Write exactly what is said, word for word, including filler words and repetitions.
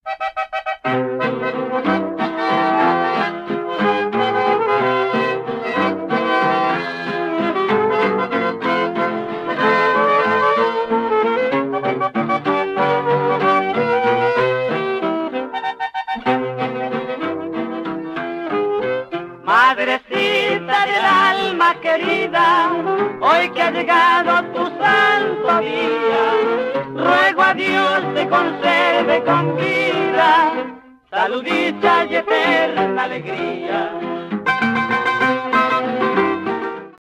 Madrecita del alma querida, hoy que ha llegado tu santo día, ruego a Dios te conserve con vida, salud, dicha y eterna alegría.